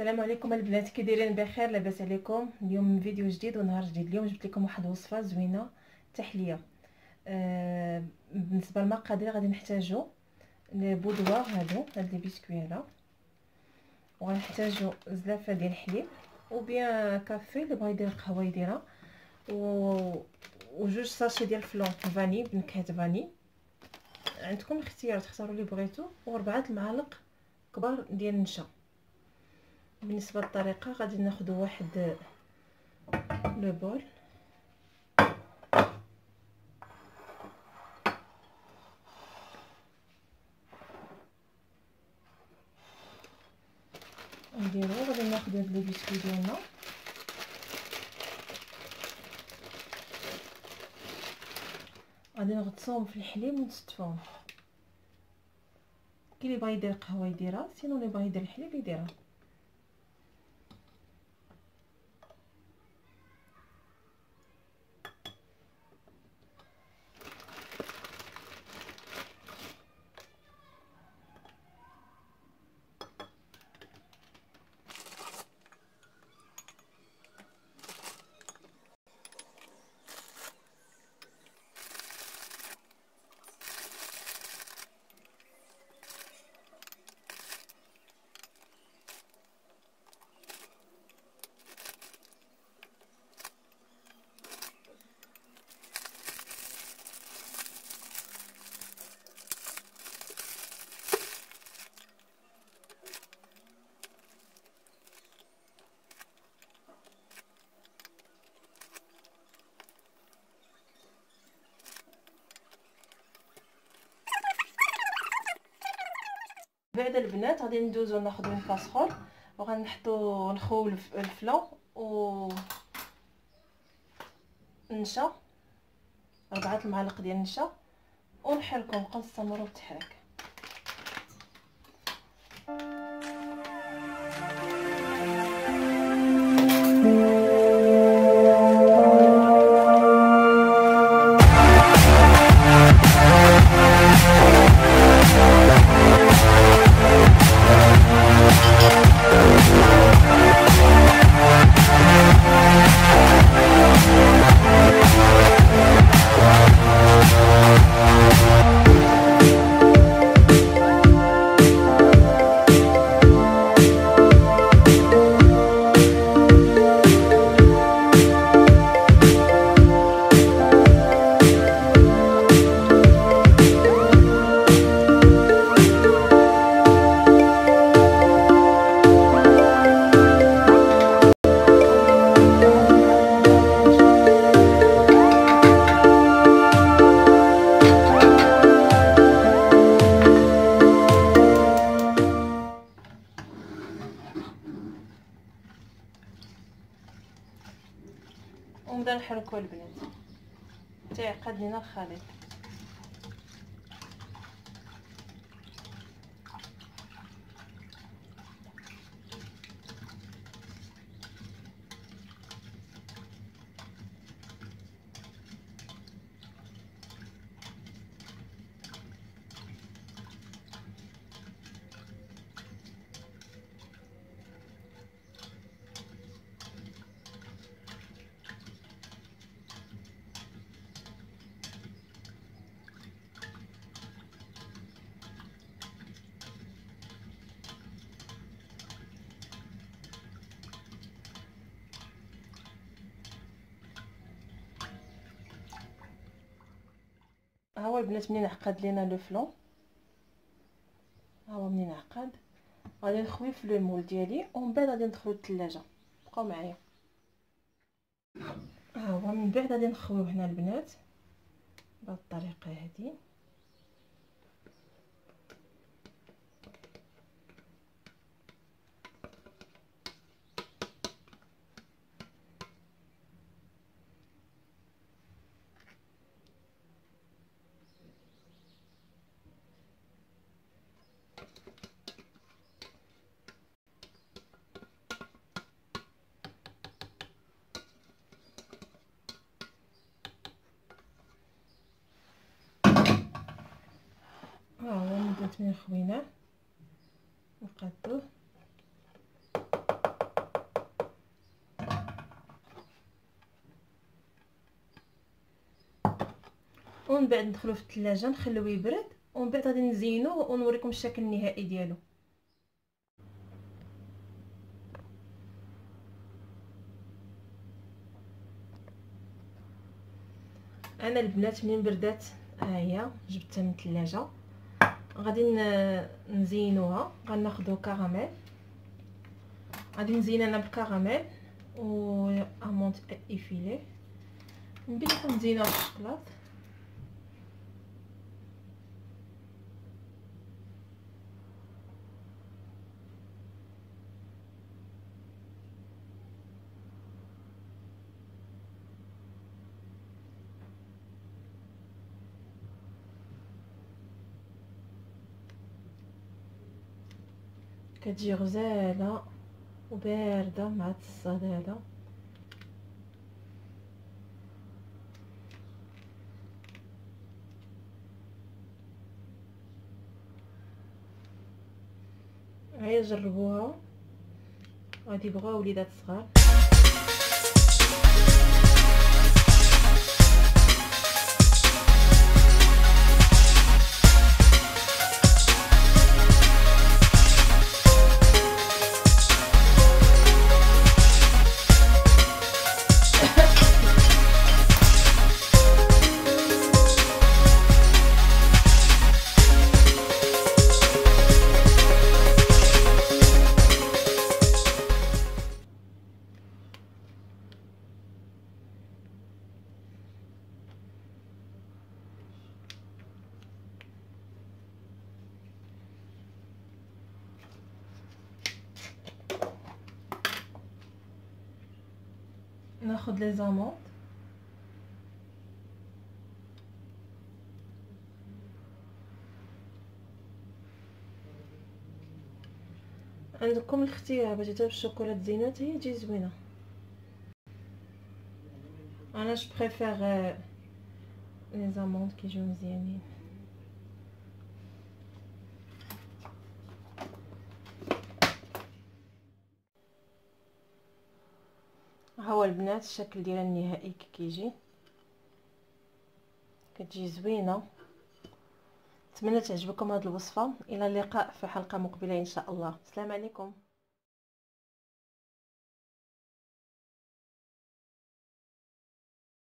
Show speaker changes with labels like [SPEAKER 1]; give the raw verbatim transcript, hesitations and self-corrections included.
[SPEAKER 1] السلام عليكم البنات، كي دايرين؟ بخير؟ لاباس عليكم؟ اليوم فيديو جديد ونهار جديد. اليوم جبت لكم واحد الوصفه زوينه تحليه. آه بالنسبه للمقادير غادي نحتاجو لي بودوار هادو هاد لي بيسكوي هذا، وغنحتاجو زلافه ديال الحليب وبيان كافي اللي بغا يدير قهوه يديرها، و وجوج ساشي ديال الفلون فاني بنكهه فاني، عندكم الاختيار تختاروا اللي بغيتو، واربعه المعالق كبار ديال النشا. بالنسبه للطريقه غادي ناخذ واحد لو بول نديرو، غادي ناخذ هاد لي بيسكوي ديالنا غادي نغطسوهم في الحليب ونستفوهم. كاين اللي بغا يدير قهوه يديرها، سينو اللي بغا يدير الحليب يديرها. بعد البنات غادي ندوزو ناخذ من كاسرول وغنحطو نخويو الفلون و النشا، ربعه المعالق ديال النشا، ونحركو نبقاو نستمروا بالتحريك. ونبدا نحركو البنات حتى يعقد لينا الخليط. ها هو البنات منين عقد لينا لو فلون، ها هو منين عقد غادي نخوي في لو مول ديالي ومن بعد غادي ندخلو للثلاجه. بقاو معايا. ها هو من بعد غادي نخويو هنا البنات بهذه الطريقه هذه. ها هو من بعد من خويناه نقادوه ومن بعد ندخلو في الثلاجه نخلوه يبرد، ومن بعد غادي نزينوه ونوريكم الشكل النهائي ديالو. انا البنات منين بردات ها هي جبتها من الثلاجه، غادي نزينوها. غناخذوا كراميل، غادي نزين انا بالكراميل و امونت ايفيلي، من بعد نزينوها بالشوكولات. كتجي غزاله وبارده مع الصداده. هيا جربوها، غادي يبغاو وليدات صغار. ناخذ لي زاموند، عندكم الاختيار باش تجيب الشوكولا تزينو حتى هي تجي زوينه. انا جو بريفير لي زاموند كيجيو مزيانين. ها هو البنات الشكل ديالها النهائي كي كيجي، كتجي زوينه. نتمنى تعجبكم هذه الوصفه. الى اللقاء في حلقه مقبله ان شاء الله. السلام عليكم.